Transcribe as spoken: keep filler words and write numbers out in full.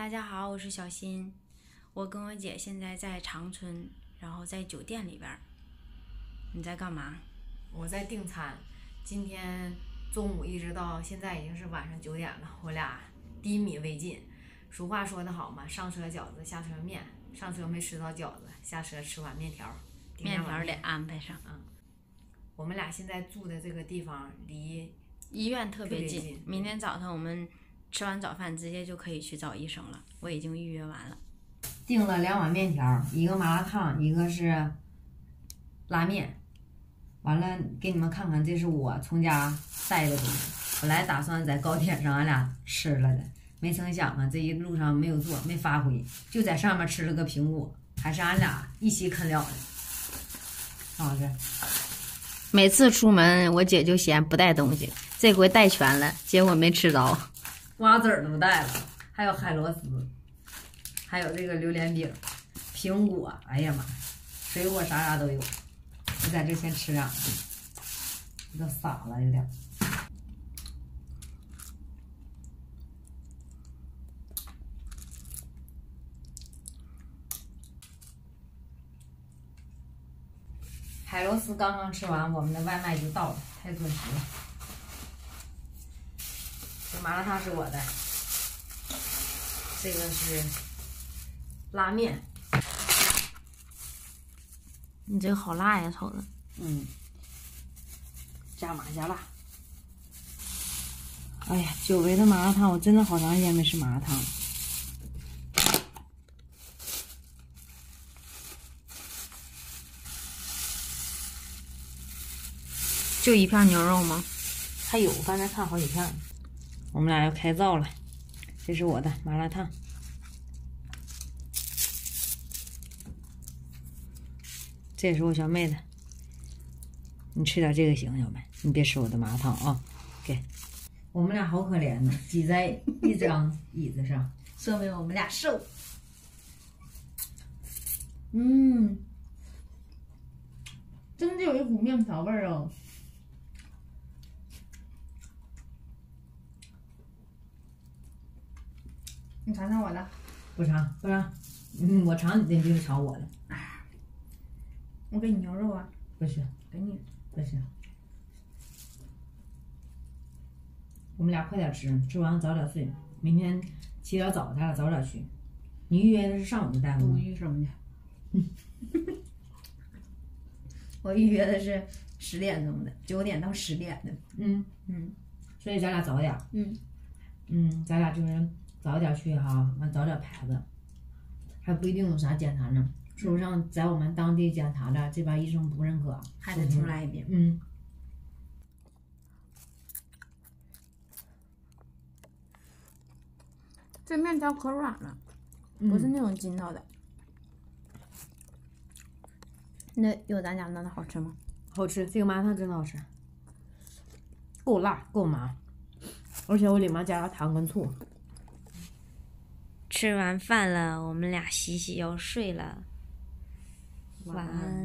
大家好，我是小新。我跟我姐现在在长春，然后在酒店里边。你在干嘛？ 我在订餐。今天中午一直到现在已经是晚上九点了，我俩低米未进。俗话说得好嘛，上车饺子，下车面。上车没吃到饺子，下车吃碗面条。 面条得安排上。 嗯。我们俩现在住的这个地方离医院特别近， 特别近明天早上我们吃完早饭直接就可以去找医生了。我已经预约完了。 订了两碗面条，一个麻辣烫，一个是拉面。完了，给你们看看，这是我从家带的东西。本来打算在高铁上俺俩吃了的，没成想啊，这一路上没有做，没发挥，就在上面吃了个苹果，还是俺俩一起啃了的。好着。 每次出门，我姐就嫌不带东西，这回带全了，结果没吃着。 瓜子儿都带了，还有海螺丝，还有这个榴莲饼、苹果，哎呀妈，水果啥啥都有。我在这先吃两个，都洒了有点。海螺丝刚刚吃完，我们的外卖就到了，太准时了。这麻辣烫是我的，这个是拉面。 你这个好辣呀，瞅着。 嗯。加麻加辣。哎呀，久违的麻辣烫，我真的好长时间没吃麻辣烫了。 就一片牛肉吗？ 还有，刚才看好几片。我们俩要开灶了，这是我的麻辣烫。这也是我小妹的，你吃点这个行，小妹，你别吃我的麻辣烫啊！给，我们俩好可怜呢，挤在一张椅子上， 说明我们俩瘦。 嗯，真的有一股面条味儿哦。 你尝尝我的。 不尝不尝，嗯，我尝你的，你就是尝我的。 我给你牛肉啊。 不是， 给你。 不是。我们俩快点吃，吃完早点睡，明天起点早，咱俩早点去。你预约的是上午的大夫吗？ 不预什么的。我预约的是十点钟的，九点到十点的。 嗯嗯， 所以咱俩早点。 嗯嗯，咱俩就是早点去哈，完早点排着，还不一定有啥检查呢。说不上在我们当地检查的，这边医生不认可， 还得重来一遍。 嗯。 这面条可软了，不是那种筋道的。那有咱家那的好吃吗？ 好吃，这个麻辣烫真的好吃，够辣够麻，而且我里面加了糖跟醋。 吃完饭了，我们俩洗洗要睡了，晚安。